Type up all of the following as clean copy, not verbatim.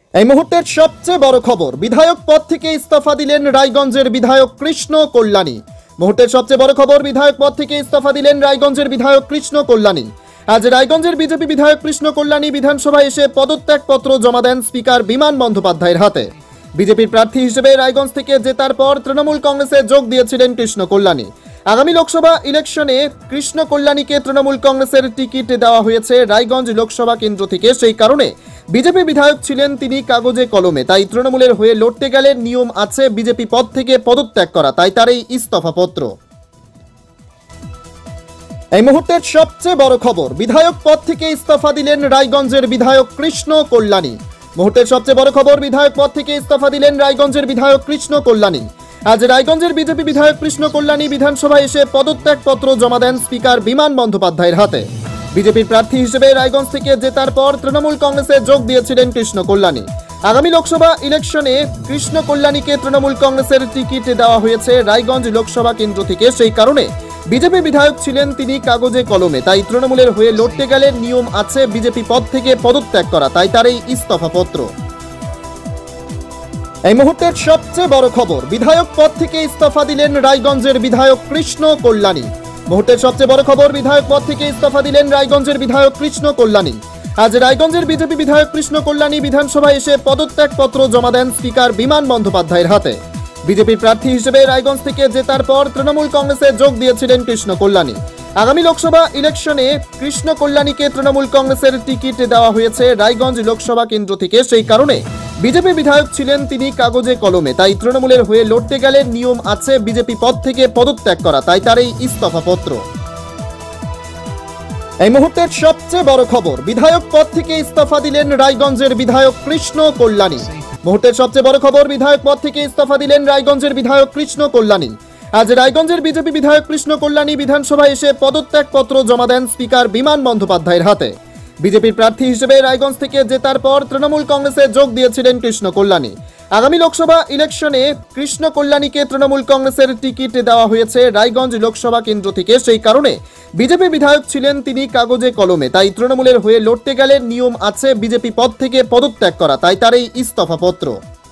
এই মুহূর্তের সবচেয়ে বড় খবর, বিধায়ক পদ থেকে ইস্তফা দিলেন রায়গঞ্জের বিধায়ক কৃষ্ণ কল্যাণী। মুহূর্তের সবচেয়ে বড় খবর, বিধায়ক পদ থেকে ইস্তফা দিলেন রায়গঞ্জের বিধায়ক কৃষ্ণ কল্যাণী। আজ রায়গঞ্জের বিজেপি বিধায়ক কৃষ্ণ কল্যাণী বিধানসভায় এসে পদত্যাগপত্র জমা দেন স্পিকার বিমান বন্দ্যোপাধ্যায়ের হাতে। বিজেপির প্রার্থী হিসেবে রায়গঞ্জ থেকে জেতার পর তৃণমূল কংগ্রেসে যোগ দিয়েছিলেন কৃষ্ণ কল্যাণী। আগামী লোকসভা ইলেকশনে কৃষ্ণ কল্যাণীকে তৃণমূল কংগ্রেসের টিকিট দেওয়া হয়েছে রায়গঞ্জ লোকসভা কেন্দ্র থেকে। সেই কারণে বিজেপি বিধায়ক ছিলেন তিনি কাগজে কলমে, তাই তৃণমূলের হয়ে লড়তে গেলে নিয়ম আছে বিজেপি পদ থেকে পদত্যাগ করা, তাই তার এই ইস্তফাপত্র। এই মুহূর্তের সবচেয়ে বড় খবর, বিধায়ক পদ থেকে ইস্তফা দিলেন রায়গঞ্জের বিধায়ক কৃষ্ণ কল্যাণী। মুহূর্তের সবচেয়ে বড় খবর, বিধায়ক পদ থেকে ইস্তফা দিলেন রায়গঞ্জের বিধায়ক কৃষ্ণ কল্যাণী। আজ রায়গঞ্জের বিজেপি বিধায়ক কৃষ্ণ কল্যাণী বিধানসভায় এসে পদত্যাগপত্র জমা দেন স্পিকার বিমান বন্দ্যোপাধ্যায়ের হাতে। বিজেপির প্রার্থী হিসেবে রায়গঞ্জ থেকে জেতার পর তৃণমূল কংগ্রেসে যোগ দিয়েছিলেন কৃষ্ণ কল্যাণী। আগামী লোকসভা ইলেকশনে কৃষ্ণ কল্যাণীকে তৃণমূল কংগ্রেসের টিকিট দেওয়া হয়েছে রায়গঞ্জ লোকসভা কেন্দ্র থেকে। সেই কারণে বিজেপি বিধায়ক ছিলেন তিনি কাগজে কলমে, তাই তৃণমূলের হয়ে লড়তে গেলে নিয়ম আছে বিজেপি পদ থেকে পদত্যাগ করা, তাই তার এই ইস্তফাপত্র। এই মুহূর্তের সবচেয়ে বড় খবর, বিধায়ক পদ থেকে ইস্তফা দিলেন রায়গঞ্জের বিধায়ক কৃষ্ণ কল্যাণী। মুহূর্তের সবচেয়ে বড় খবর, বিধায়ক পদ থেকে ইস্তফা দিলেন রায়গঞ্জের বিধায়ক কৃষ্ণ কল্যাণী। আজ রায়গঞ্জের বিজেপি বিধায়ক কৃষ্ণ কল্যাণী বিধানসভায় এসে পদত্যাগপত্র জমা দেন স্পিকার বিমান বন্দ্যোপাধ্যায়ের হাতে। বিজেপির প্রার্থী হিসেবে রায়গঞ্জ থেকে জেতার পর তৃণমূল কংগ্রেসে যোগ দিয়েছিলেন কৃষ্ণ কল্যাণী। আগামী লোকসভা ইলেকশনে কৃষ্ণ কল্যাণীকে তৃণমূল কংগ্রেসের টিকিট দেওয়া হয়েছে রায়গঞ্জ লোকসভা কেন্দ্র থেকে। সেই কারণে বিজেপি বিধায়ক ছিলেন তিনি কাগজে কলমে, তাই তৃণমূলের হয়ে লড়তে গেলে নিয়ম আছে বিজেপি পদ থেকে পদত্যাগ করা, তাই তার এই ইস্তফাপত্র। এই মুহূর্তের সবচেয়ে বড় খবর, বিধায়ক পদ থেকে ইস্তফা দিলেন রায়গঞ্জের বিধায়ক কৃষ্ণ কল্যাণী। মুহূর্তের সবচেয়ে বড় খবর, বিধায়ক পদ থেকে ইস্তফা দিলেন রায়গঞ্জের বিধায়ক কৃষ্ণ কল্যাণী। আজ রায়গঞ্জের বিজেপি বিধায়ক কৃষ্ণ কল্যাণী বিধানসভায় এসে পদত্যাগপত্র জমা দেন স্পিকার বিমান বন্দ্যোপাধ্যায়ের হাতে। বিজেপির প্রার্থী হিসেবে রায়গঞ্জ থেকে জেতার পর তৃণমূল কংগ্রেসে যোগ দিয়েছিলেন কৃষ্ণ কল্যাণী। আগামী লোকসভা ইলেকশনে কৃষ্ণ কল্যাণীকে তৃণমূল কংগ্রেসের টিকিট দেওয়া হয়েছে রায়গঞ্জ লোকসভা কেন্দ্র থেকে। সেই কারণে বিজেপি বিধায়ক ছিলেন তিনি কাগজে কলমে, তাই তৃণমূলের হয়ে লড়তে গেলে নিয়ম আছে বিজেপি পদ থেকে পদত্যাগ করা, তাই তার এই ইস্তফাপত্র।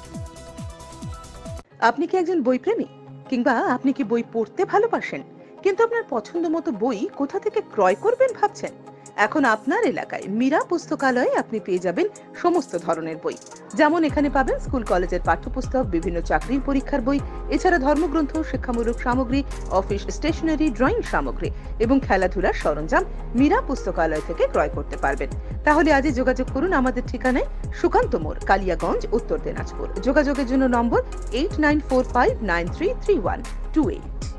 আপনি কি একজন বইপ্রেমী, কিংবা আপনি কি বই পড়তে ভালোবাসেন, কিন্তু আপনার পছন্দ মতো বই কোথা থেকে ক্রয় করবেন ভাবছেন? এখন আপনার এলাকায় মীরা পুস্তকালয়ে আপনি পেয়ে যাবেন সমস্ত ধরনের বই। যেমন এখানে পাবেন স্কুল কলেজের পাঠ্যপুস্তক, বিভিন্ন চাকরির পরীক্ষার বই, এছাড়া ধর্মগ্রন্থ, শিক্ষামূলক সামগ্রী, অফিস স্টেশনারি, ড্রয়িং সামগ্রী এবং খেলাধুলার সরঞ্জাম মীরা পুস্তকালয় থেকে ক্রয় করতে পারবেন। তাহলে আজই যোগাযোগ করুন আমাদের ঠিকানায়, সুকান্ত মোড়, কালিয়াগঞ্জ, উত্তর দিনাজপুর। যোগাযোগের জন্য নম্বর 8945933128।